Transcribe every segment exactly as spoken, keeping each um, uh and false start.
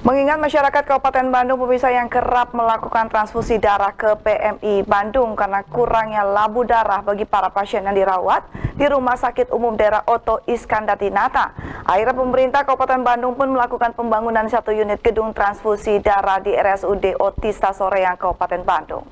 Mengingat masyarakat Kabupaten Bandung pemirsa yang kerap melakukan transfusi darah ke P M I Bandung karena kurangnya labu darah bagi para pasien yang dirawat di Rumah Sakit Umum Daerah Otto Iskandar di Nata. Akhirnya pemerintah Kabupaten Bandung pun melakukan pembangunan satu unit gedung transfusi darah di R S U D Otista Soreang, Kabupaten Bandung.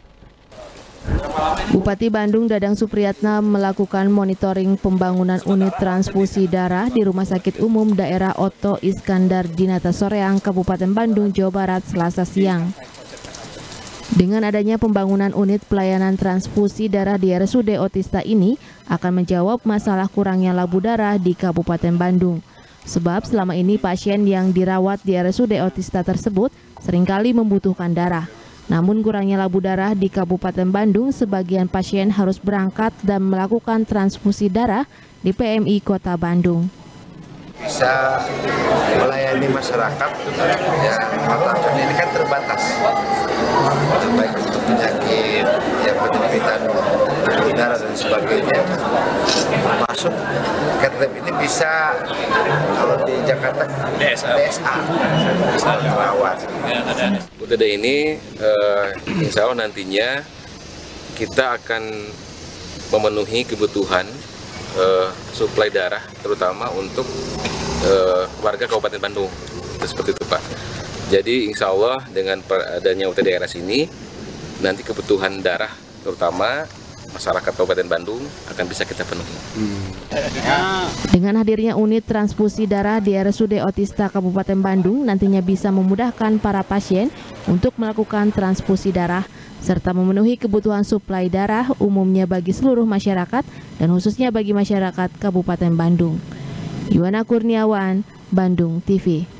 Bupati Bandung Dadang Supriyatna melakukan monitoring pembangunan unit transfusi darah di Rumah Sakit Umum Daerah Otto Iskandar di Nata Soreang, Kabupaten Bandung, Jawa Barat, Selasa siang. Dengan adanya pembangunan unit pelayanan transfusi darah di R S U D Otista ini akan menjawab masalah kurangnya labu darah di Kabupaten Bandung. Sebab selama ini pasien yang dirawat di R S U D Otista tersebut seringkali membutuhkan darah. Namun kurangnya labu darah di Kabupaten Bandung, sebagian pasien harus berangkat dan melakukan transfusi darah di P M I Kota Bandung. Bisa melayani masyarakat, ya mata ini kan terbatas, baik untuk penyakit, ya penyempitan darah dan sebagainya. Masuk Ketlab ini bisa, kalau di Jakarta D S A, bisa merawat. U T D ini uh, insya Allah nantinya kita akan memenuhi kebutuhan uh, suplai darah terutama untuk uh, warga Kabupaten Bandung. Itu seperti itu Pak. Jadi insya Allah dengan adanya U T D R S ini nanti kebutuhan darah terutama masyarakat Kabupaten Bandung akan bisa kita penuhi. Hmm. Dengan hadirnya unit transfusi darah di R S U D Otista Kabupaten Bandung nantinya bisa memudahkan para pasien untuk melakukan transfusi darah serta memenuhi kebutuhan suplai darah umumnya bagi seluruh masyarakat dan khususnya bagi masyarakat Kabupaten Bandung. Yuwana Kurniawan, Bandung T V.